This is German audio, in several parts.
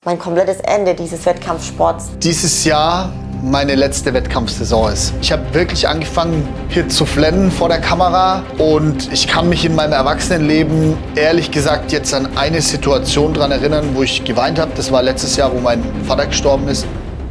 mein komplettes Ende dieses Wettkampfsports. Dieses Jahr meine letzte Wettkampfsaison ist. Ich habe wirklich angefangen, hier zu flennen vor der Kamera und ich kann mich in meinem Erwachsenenleben ehrlich gesagt jetzt an eine Situation daran erinnern, wo ich geweint habe. Das war letztes Jahr, wo mein Vater gestorben ist.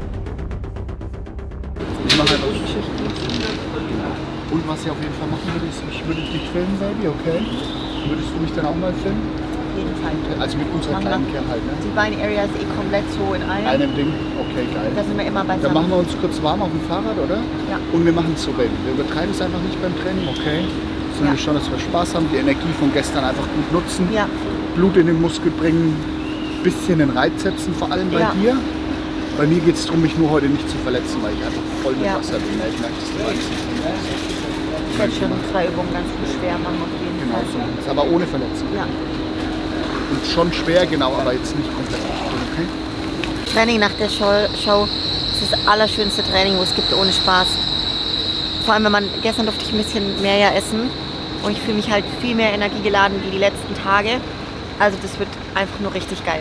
Ich mache einfach Geschichten. Und was ich auf jeden Fall machen würde, ist, ich würde dich filmen, Baby, okay? Würdest du mich dann auch mal filmen? Auf jeden Fall. Also mit unserer kleinen Kerl halt, ne? Die Beine-Area ist eh komplett so in Einem Ding? Okay, geil. Da sind wir immer beisammen. Dann machen wir uns kurz warm auf dem Fahrrad, oder? Ja. Und wir machen es so, Baby. Wir übertreiben es einfach nicht beim Training, okay? Sondern wir schauen, dass wir Spaß haben, die Energie von gestern einfach gut nutzen. Ja. Blut in den Muskel bringen, bisschen den Reiz setzen, vor allem bei dir. Bei mir geht es darum, mich nur heute nicht zu verletzen, weil ich einfach voll mit Wasser bin. Ich merke, dass du weißt. Ich werde schon 2 Übungen ganz gut schwer machen auf jeden Fall. So. Ist aber ohne Verletzung. Ja. Und schon schwer, genau, aber jetzt nicht komplett. Okay? Training nach der Show ist das allerschönste Training, wo es gibt, ohne Spaß. Vor allem, gestern durfte ich ein bisschen mehr ja essen und ich fühle mich halt viel mehr energiegeladen wie die letzten Tage. Also das wird einfach nur richtig geil.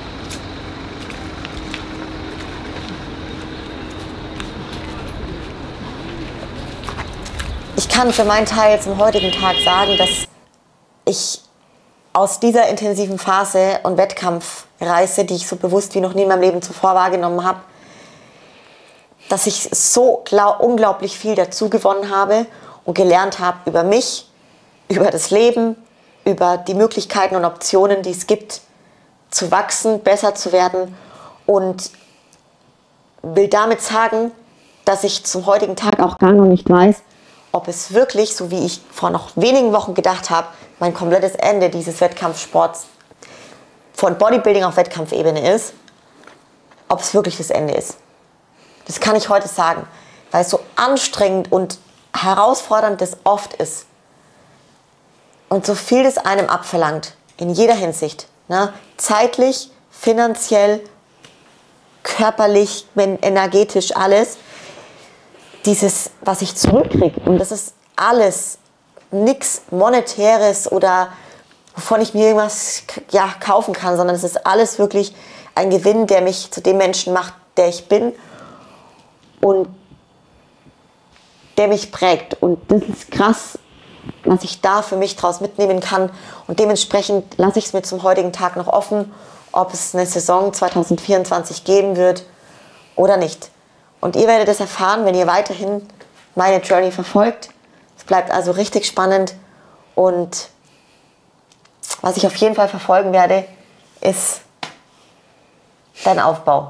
Ich kann für meinen Teil zum heutigen Tag sagen, dass ich aus dieser intensiven Phase und Wettkampfreise, die ich so bewusst wie noch nie in meinem Leben zuvor wahrgenommen habe, dass ich so unglaublich viel dazu gewonnen habe und gelernt habe über mich, über das Leben, über die Möglichkeiten und Optionen, die es gibt, zu wachsen, besser zu werden, und will damit sagen, dass ich zum heutigen Tag auch gar noch nicht weiß, ob es wirklich, so wie ich vor noch wenigen Wochen gedacht habe, mein komplettes Ende dieses Wettkampfsports von Bodybuilding auf Wettkampfebene ist, ob es wirklich das Ende ist. Das kann ich heute sagen, weil es so anstrengend und herausfordernd das oft ist. Und so viel das einem abverlangt, in jeder Hinsicht. Ne? Zeitlich, finanziell, körperlich, energetisch, alles. Dieses, was ich zurückkriege, und das ist alles, nichts Monetäres oder wovon ich mir irgendwas kaufen kann, sondern es ist alles wirklich ein Gewinn, der mich zu dem Menschen macht, der ich bin und der mich prägt. Und das ist krass, was ich da für mich draus mitnehmen kann, und dementsprechend lasse ich es mir zum heutigen Tag noch offen, ob es eine Saison 2024 geben wird oder nicht. Und ihr werdet es erfahren, wenn ihr weiterhin meine Journey verfolgt. Es bleibt also richtig spannend, und was ich auf jeden Fall verfolgen werde, ist dein Aufbau.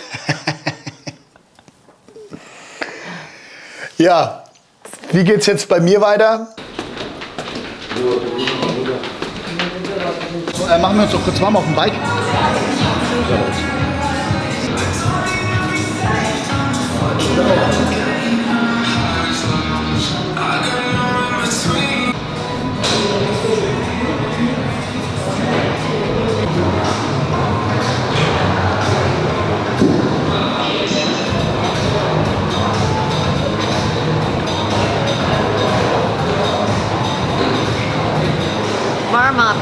Ja, wie geht's jetzt bei mir weiter? Machen wir uns doch kurz warm auf dem Bike. Warm up.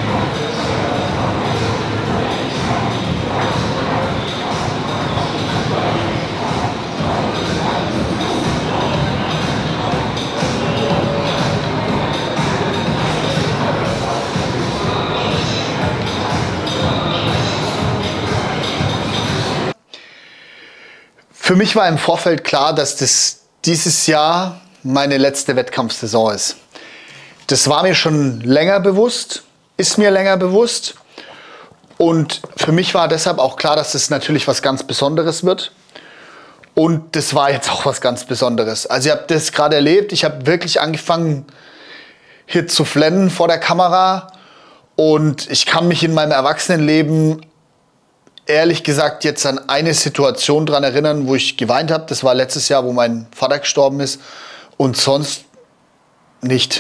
Für mich war im Vorfeld klar, dass das dieses Jahr meine letzte Wettkampfsaison ist. Das war mir schon länger bewusst, ist mir länger bewusst. Und für mich war deshalb auch klar, dass das natürlich was ganz Besonderes wird. Und das war jetzt auch was ganz Besonderes. Also ihr habt das gerade erlebt, ich habe wirklich angefangen, hier zu flennen vor der Kamera. Und ich kann mich in meinem Erwachsenenleben ehrlich gesagt jetzt an eine Situation daran erinnern, wo ich geweint habe. Das war letztes Jahr, wo mein Vater gestorben ist. Und sonst nicht.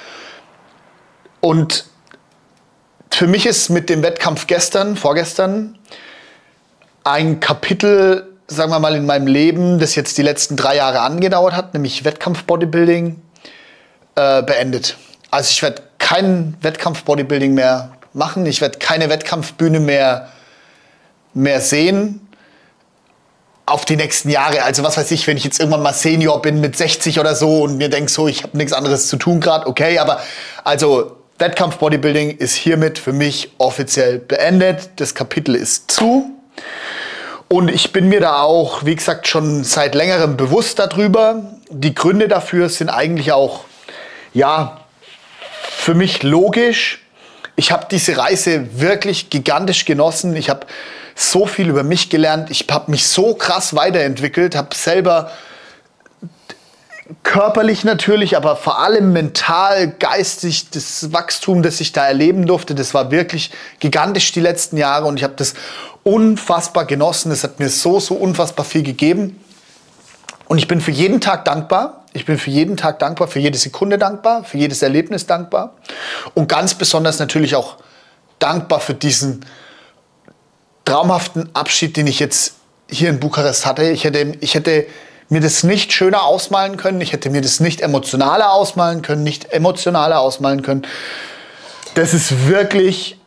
Und für mich ist mit dem Wettkampf vorgestern, ein Kapitel, sagen wir mal, in meinem Leben, das jetzt die letzten 3 Jahre angedauert hat, nämlich Wettkampf-Bodybuilding, beendet. Also ich werde kein Wettkampf-Bodybuilding mehr machen. Ich werde keine Wettkampfbühne mehr mehr sehen auf die nächsten Jahre. Also was weiß ich, wenn ich jetzt irgendwann mal Senior bin mit 60 oder so und mir denke so, ich habe nichts anderes zu tun gerade, okay, aber also Wettkampf-Bodybuilding ist hiermit für mich offiziell beendet. Das Kapitel ist zu. Und ich bin mir da auch, wie gesagt, schon seit längerem bewusst darüber. Die Gründe dafür sind eigentlich auch, ja, für mich logisch. Ich habe diese Reise wirklich gigantisch genossen. Ich habe so viel über mich gelernt. Ich habe mich so krass weiterentwickelt, habe selber körperlich natürlich, aber vor allem mental, geistig, das Wachstum, das ich da erleben durfte, das war wirklich gigantisch die letzten Jahre und ich habe das unfassbar genossen. Das hat mir so unfassbar viel gegeben und ich bin für jeden Tag dankbar. Ich bin für jeden Tag dankbar, für jede Sekunde dankbar, für jedes Erlebnis dankbar und ganz besonders natürlich auch dankbar für diesen traumhaften Abschied, den ich jetzt hier in Bukarest hatte. Ich hätte mir das nicht schöner ausmalen können. Ich hätte mir das nicht emotionaler ausmalen können, nicht emotionaler ausmalen können. Das ist wirklich,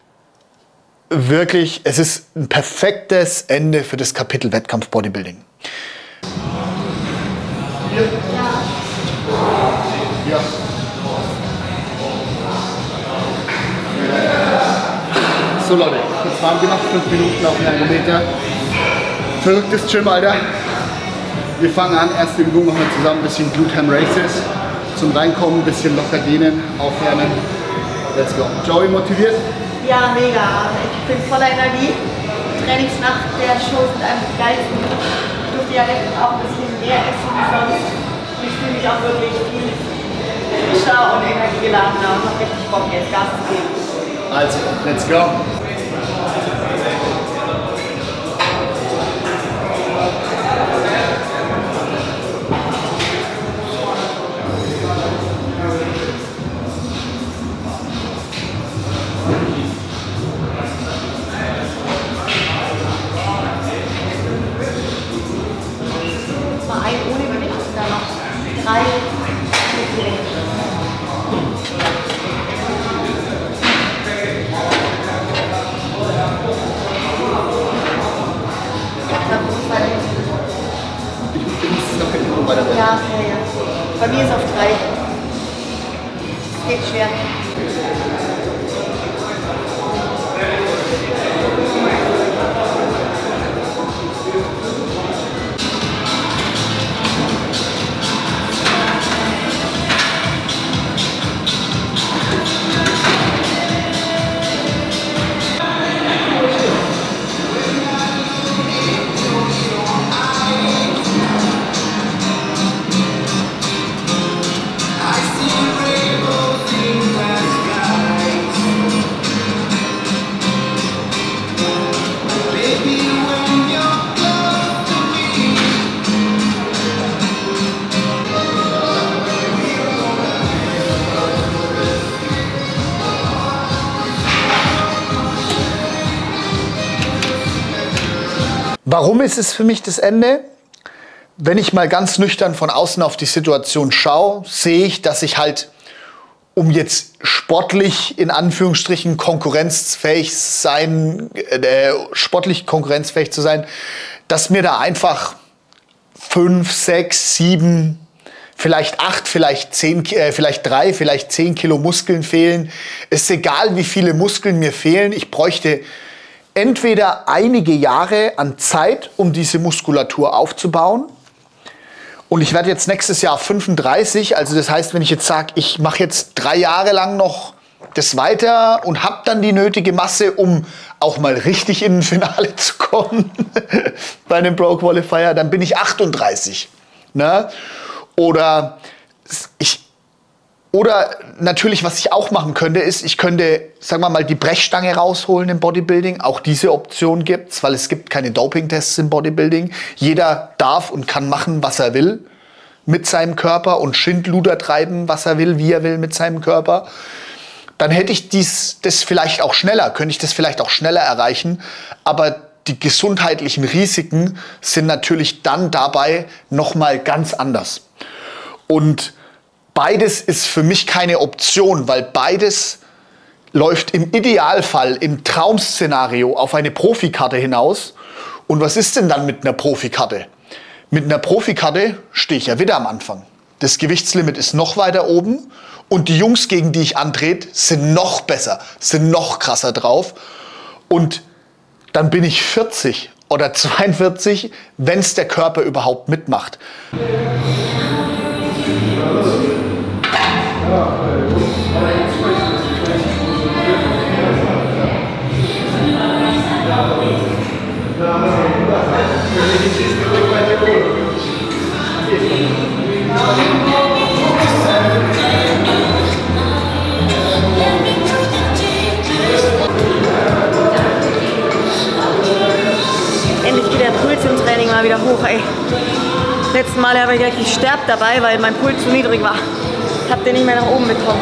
es ist ein perfektes Ende für das Kapitel Wettkampf Bodybuilding. Ja. So Leute, kurz warm gemacht, 5 Minuten auf den Ergometer. Verrücktes Gym, Alter. Wir fangen an, erste Übung machen wir zusammen, ein bisschen Glute Ham Races. Zum Reinkommen, ein bisschen locker dehnen, aufwärmen. Let's go. Joey, motiviert? Ja, mega. Ich bin voller Energie. Trainings nach der Show sind einfach die geilsten. Ich durfte ja auch ein bisschen mehr essen wie sonst. Und ich fühle mich auch wirklich viel frischer und energiegeladener und habe richtig Bock, jetzt Gas zu geben. Also, let's go. Ein ohne Gewicht und dann noch 3 mit Gewicht. Ja, bei mir ist auf 3. Es geht schwer. Warum ist es für mich das Ende? Wenn ich mal ganz nüchtern von außen auf die Situation schaue, sehe ich, dass ich halt, um jetzt sportlich in Anführungsstrichen konkurrenzfähig zu sein, dass mir da einfach 5, 6, 7, vielleicht 8, vielleicht 10, vielleicht 3, vielleicht 10 Kilo Muskeln fehlen. Es ist egal, wie viele Muskeln mir fehlen. Ich bräuchte entweder einige Jahre an Zeit, um diese Muskulatur aufzubauen. Und ich werde jetzt nächstes Jahr 35. Also das heißt, wenn ich jetzt sage, ich mache jetzt 3 Jahre lang noch das weiter und habe dann die nötige Masse, um auch mal richtig in ein Finale zu kommen bei einem Pro Qualifier, dann bin ich 38. Ne? Oder natürlich, was ich auch machen könnte, ist, ich könnte, sagen wir mal, die Brechstange rausholen im Bodybuilding. Auch diese Option gibt's, weil es gibt keine Doping-Tests im Bodybuilding. Jeder darf und kann machen, was er will mit seinem Körper und Schindluder treiben, was er will, wie er will mit seinem Körper. Dann hätte ich das vielleicht auch schneller, könnte ich das vielleicht auch schneller erreichen. Aber die gesundheitlichen Risiken sind natürlich dann dabei nochmal ganz anders. Und beides ist für mich keine Option, weil beides läuft im Idealfall, im Traum-Szenario auf eine Profikarte hinaus. Und was ist denn dann mit einer Profikarte? Mit einer Profikarte stehe ich ja wieder am Anfang. Das Gewichtslimit ist noch weiter oben und die Jungs, gegen die ich antrete, sind noch besser, sind noch krasser drauf. Und dann bin ich 40 oder 42, wenn es der Körper überhaupt mitmacht. Endlich geht der Puls im Training mal wieder hoch, ey. Letzten Mal habe ich gleich gesterbt dabei, weil mein Puls zu niedrig war. Hab den nicht mehr nach oben bekommen.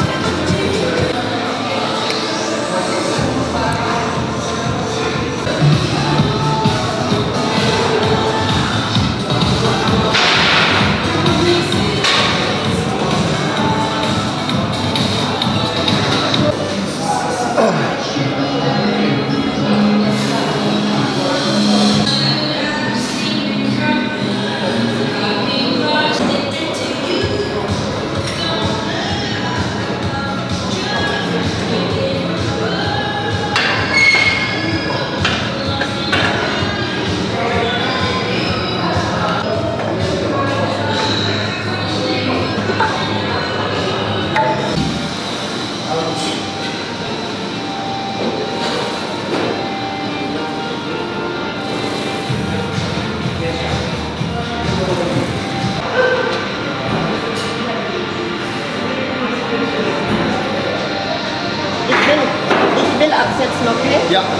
Ich will absetzen, okay? Ja.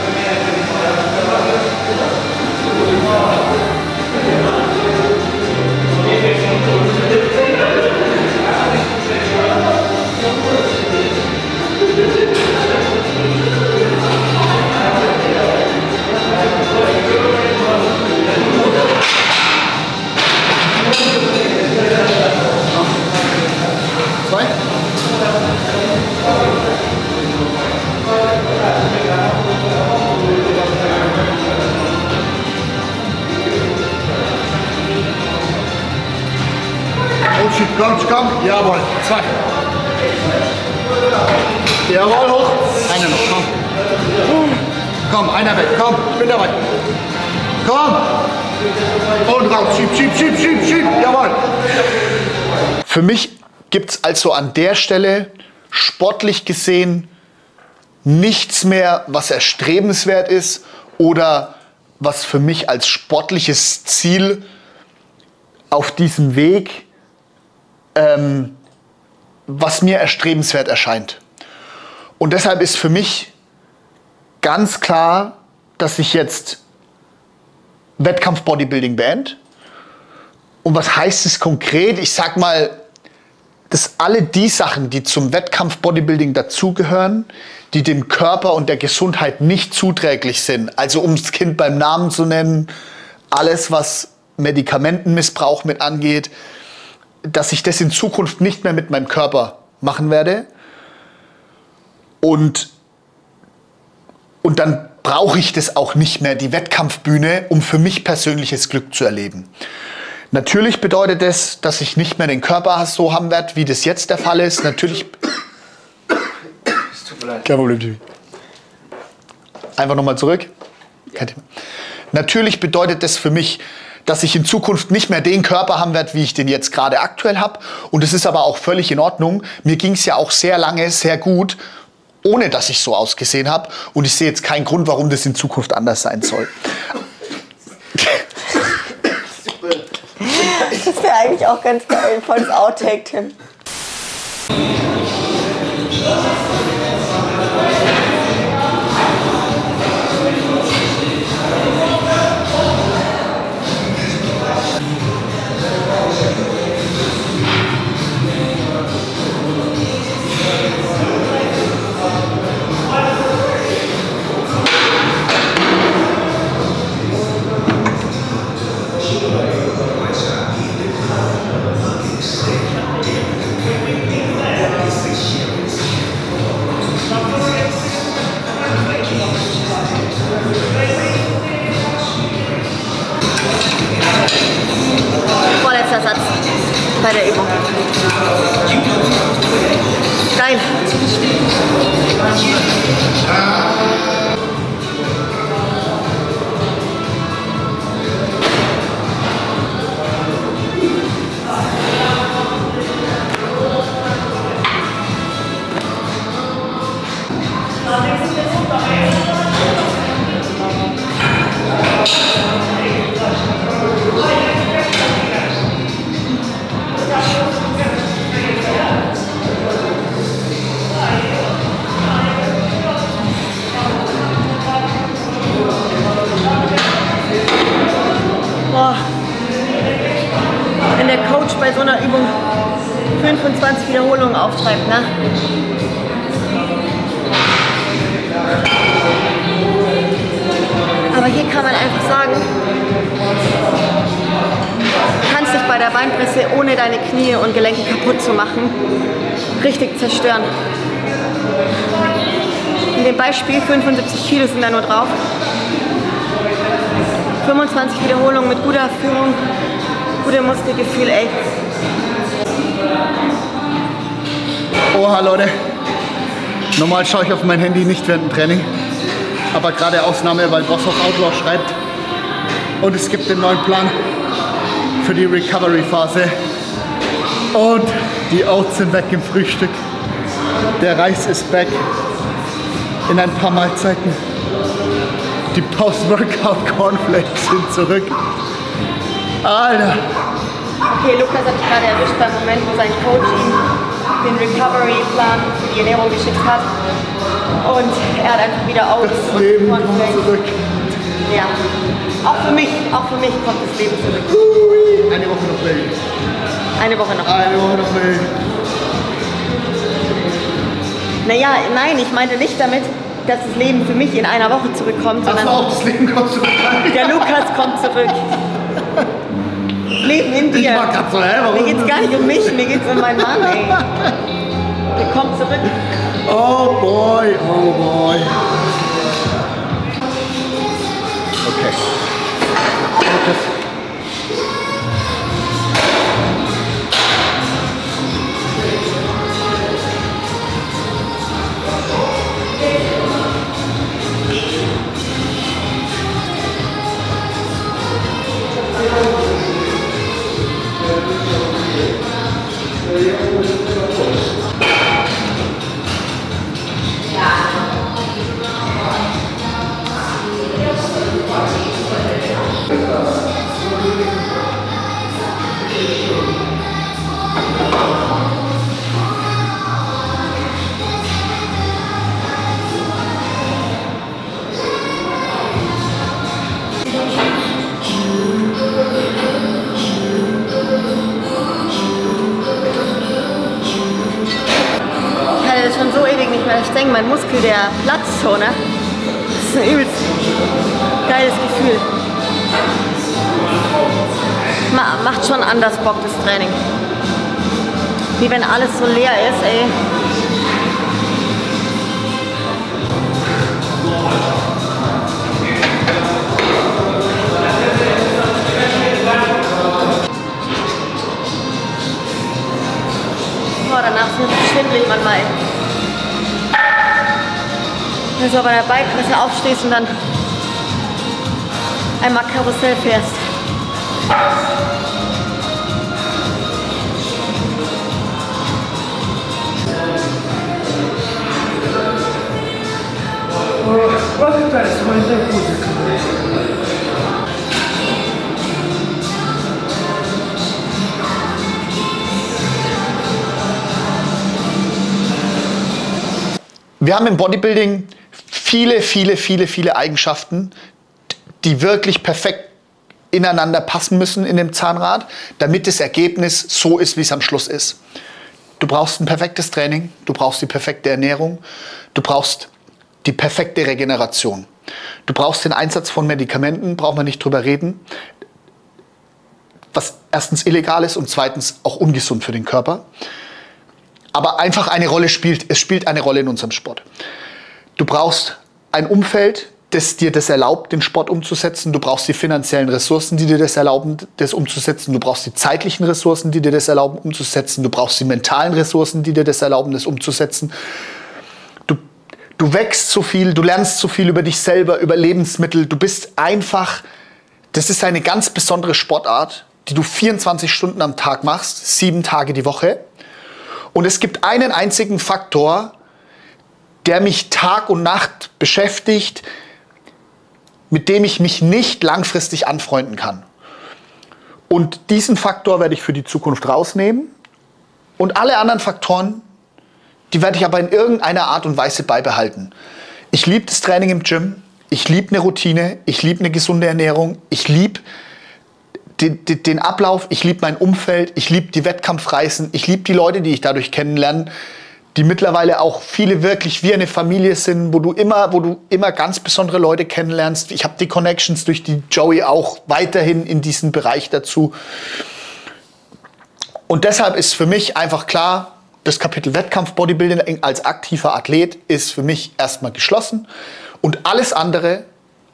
Zwei. Komm, jawohl. Zwei. Jawohl, hoch. Einer noch, komm. Komm, einer weg, komm, ich bin dabei. Komm. Und raus, schieb, jawohl. Für mich gibt es also an der Stelle sportlich gesehen nichts mehr, was erstrebenswert ist oder was für mich als sportliches Ziel auf diesem Weg, was mir erstrebenswert erscheint. Und deshalb ist für mich ganz klar, dass ich jetzt Wettkampf-Bodybuilding beende. Und was heißt es konkret? Ich sag mal, dass alle die Sachen, die zum Wettkampf-Bodybuilding dazugehören, die dem Körper und der Gesundheit nicht zuträglich sind, also um das Kind beim Namen zu nennen, alles, was Medikamentenmissbrauch mit angeht, dass ich das in Zukunft nicht mehr mit meinem Körper machen werde. Und dann brauche ich das auch nicht mehr, die Wettkampfbühne, um für mich persönliches Glück zu erleben. Natürlich bedeutet das, dass ich nicht mehr den Körper so haben werde, wie das jetzt der Fall ist. Natürlich. Es tut mir leid. Kein Problem, Jimmy. Einfach nochmal zurück. Kein Thema. Natürlich bedeutet das für mich, dass ich in Zukunft nicht mehr den Körper haben werde, wie ich den jetzt gerade aktuell habe. Und es ist aber auch völlig in Ordnung. Mir ging es ja auch sehr lange, sehr gut, ohne dass ich so ausgesehen habe. Und ich sehe jetzt keinen Grund, warum das in Zukunft anders sein soll. Das wäre eigentlich auch ganz geil, volles Outtake, Tim. bei der Übung. Geil. Boah. Wenn der Coach bei so einer Übung 25 Wiederholungen aufschreibt, ne? Aber hier kann man einfach sagen, du kannst dich bei der Beinpresse, ohne deine Knie und Gelenke kaputt zu machen, richtig zerstören. In dem Beispiel 75 Kilo sind da nur drauf. 25 Wiederholungen mit guter Führung, gutem Muskelgefühl, ey. Oha Leute, normal schaue ich auf mein Handy nicht während dem Training, aber gerade Ausnahme, weil Boss of Outlaw schreibt und es gibt den neuen Plan für die Recovery-Phase und die Oats sind weg im Frühstück, der Reis ist back in ein paar Mahlzeiten, die Post-Workout-Cornflakes sind zurück. Alter! Okay, Lukas hat mich gerade erwischt beim Moment, wo sein Coach ihm den Recovery-Plan für die Ernährung geschickt hat. Und er hat einfach wieder aus. Das Leben kommt zurück. Ja. Auch für mich kommt das Leben zurück. Eine Woche noch melden. Eine Woche noch. Eine Woche noch melden. Naja, nein, ich meinte nicht damit, dass das Leben für mich in einer Woche zurückkommt, sondern auch das Leben kommt zurück. der Lukas kommt zurück. Leben in dir. Ich war grad so, warum? Mir geht's gar nicht um mich, mir geht's um meinen Mann, ey. Der kommt zurück. Oh boy, oh boy. Okay. Schon so ewig nicht mehr. Ich denke, mein Muskel, der platzt so, ne? Das ist ein übelst geiles Gefühl. Macht schon anders Bock, das Training. Wie wenn alles so leer ist, ey. Boah, danach ist es schwindelig manchmal, ey. Wenn du so bei der Beinpresse aufstehst und dann einmal Karussell fährst. Wir haben im Bodybuilding viele Eigenschaften, die wirklich perfekt ineinander passen müssen in dem Zahnrad, damit das Ergebnis so ist, wie es am Schluss ist. Du brauchst ein perfektes Training, du brauchst die perfekte Ernährung, du brauchst die perfekte Regeneration. Du brauchst den Einsatz von Medikamenten, braucht man nicht drüber reden, was erstens illegal ist und zweitens auch ungesund für den Körper. Aber einfach eine Rolle spielt, es spielt eine Rolle in unserem Sport. Du brauchst ein Umfeld, das dir das erlaubt, den Sport umzusetzen. Du brauchst die finanziellen Ressourcen, die dir das erlauben, das umzusetzen. Du brauchst die zeitlichen Ressourcen, die dir das erlauben, umzusetzen. Du brauchst die mentalen Ressourcen, die dir das erlauben, das umzusetzen. Du wächst so viel, du lernst so viel über dich selber, über Lebensmittel. Du bist einfach, das ist eine ganz besondere Sportart, die du 24 Stunden am Tag machst, 7 Tage die Woche. Und es gibt einen einzigen Faktor, der mich Tag und Nacht beschäftigt, mit dem ich mich nicht langfristig anfreunden kann. Und diesen Faktor werde ich für die Zukunft rausnehmen. Und alle anderen Faktoren, die werde ich aber in irgendeiner Art und Weise beibehalten. Ich liebe das Training im Gym, ich liebe eine Routine, ich liebe eine gesunde Ernährung, ich liebe den Ablauf, ich liebe mein Umfeld, ich liebe die Wettkampfreisen, ich liebe die Leute, die ich dadurch kennenlerne, die mittlerweile auch viele wirklich wie eine Familie sind, wo du immer ganz besondere Leute kennenlernst. Ich habe die Connections durch die Joey auch weiterhin in diesem Bereich dazu. Und deshalb ist für mich einfach klar, das Kapitel Wettkampf-Bodybuilding als aktiver Athlet ist für mich erstmal geschlossen. Und alles andere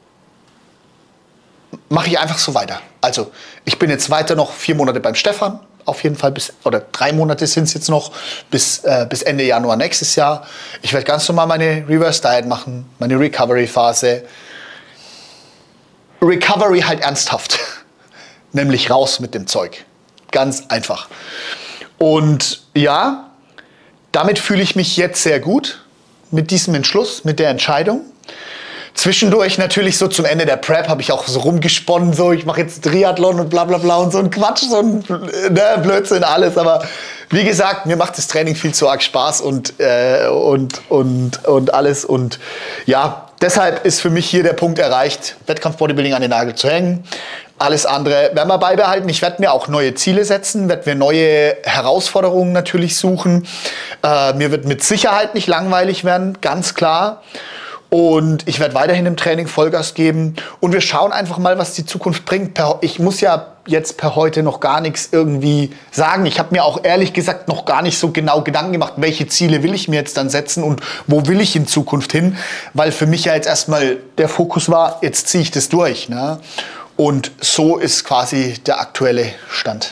mache ich einfach so weiter. Also ich bin jetzt weiter noch 4 Monate beim Stefan. Auf jeden Fall oder 3 Monate sind es jetzt noch, bis Ende Januar nächstes Jahr. Ich werde ganz normal meine Reverse Diet machen, meine Recovery-Phase. Recovery halt ernsthaft. Nämlich raus mit dem Zeug. Ganz einfach. Und ja, damit fühle ich mich jetzt sehr gut. Mit diesem Entschluss, mit der Entscheidung. Zwischendurch natürlich so zum Ende der Prep habe ich auch so rumgesponnen, so ich mache jetzt Triathlon und bla bla bla und so ein Quatsch, so ein Blödsinn, alles. Aber wie gesagt, mir macht das Training viel zu arg Spaß und alles. Und ja, deshalb ist für mich hier der Punkt erreicht, Wettkampf-Bodybuilding an den Nagel zu hängen. Alles andere werden wir beibehalten. Ich werde mir auch neue Ziele setzen, werde mir neue Herausforderungen natürlich suchen. Mir wird mit Sicherheit nicht langweilig werden, ganz klar. Und ich werde weiterhin im Training Vollgas geben. Und wir schauen einfach mal, was die Zukunft bringt. Ich muss ja jetzt per heute noch gar nichts irgendwie sagen. Ich habe mir auch ehrlich gesagt noch gar nicht so genau Gedanken gemacht, welche Ziele will ich mir jetzt dann setzen und wo will ich in Zukunft hin. Weil für mich ja jetzt erstmal der Fokus war, jetzt ziehe ich das durch. Ne? Und so ist quasi der aktuelle Stand.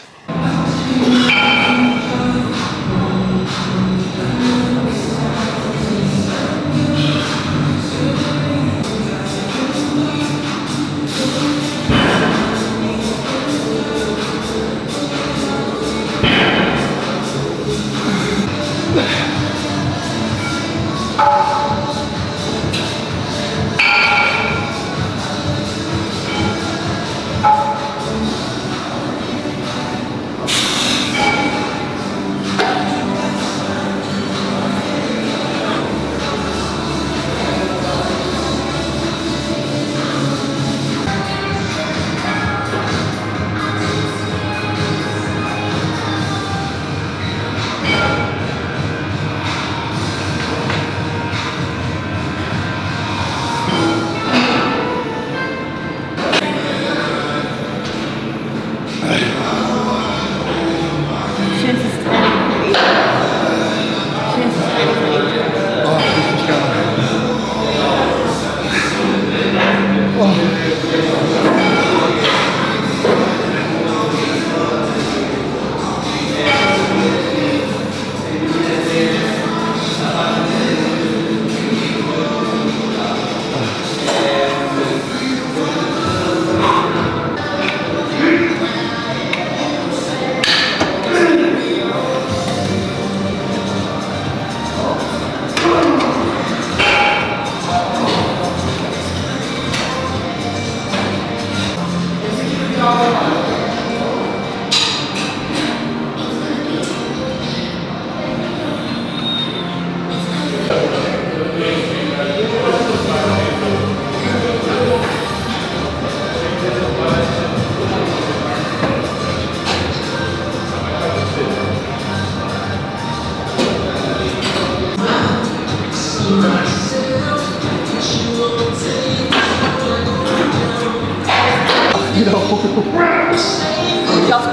Ich hoffe,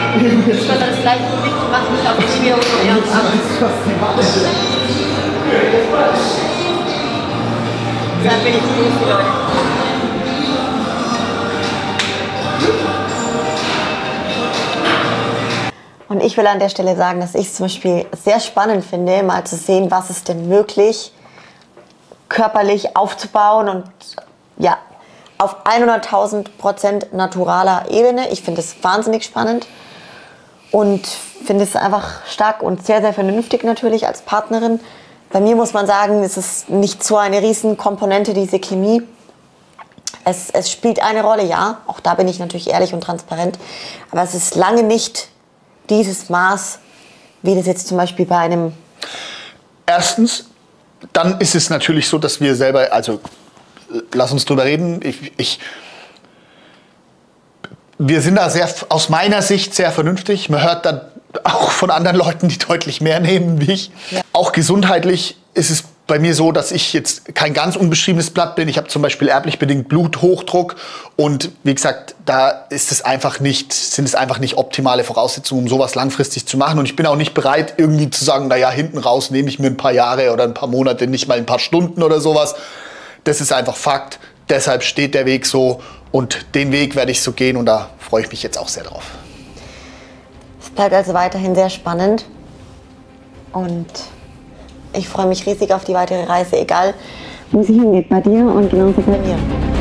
ich soll das gleiche Gewicht machen, nicht auf die Schwierung und Deshalb bin ich die Leute. Und ich will an der Stelle sagen, dass ich es zum Beispiel sehr spannend finde, mal zu sehen, was ist denn möglich, körperlich aufzubauen und ja, auf 100.000% naturaler Ebene. Ich finde es wahnsinnig spannend und finde es einfach stark und sehr, sehr vernünftig natürlich als Partnerin. Bei mir muss man sagen, es ist nicht so eine Riesenkomponente, diese Chemie. Es spielt eine Rolle, ja. Auch da bin ich natürlich ehrlich und transparent. Aber es ist lange nicht dieses Maß, wie das jetzt zum Beispiel bei einem... Erstens, dann ist es natürlich so, dass wir selber, also lass uns drüber reden, wir sind da sehr, aus meiner Sicht sehr vernünftig. Man hört dann auch von anderen Leuten, die deutlich mehr nehmen wie ich. Ja. Auch gesundheitlich ist es bei mir so, dass ich jetzt kein ganz unbeschriebenes Blatt bin. Ich habe zum Beispiel erblich bedingt Bluthochdruck und wie gesagt, da sind es einfach nicht optimale Voraussetzungen, um sowas langfristig zu machen. Und ich bin auch nicht bereit, irgendwie zu sagen, naja, hinten raus nehme ich mir ein paar Jahre oder ein paar Monate, nicht mal ein paar Stunden oder sowas. Das ist einfach Fakt. Deshalb steht der Weg so und den Weg werde ich so gehen und da freue ich mich jetzt auch sehr drauf. Es bleibt also weiterhin sehr spannend und ich freue mich riesig auf die weitere Reise, egal wo sie hingeht, bei dir und genauso bei mir.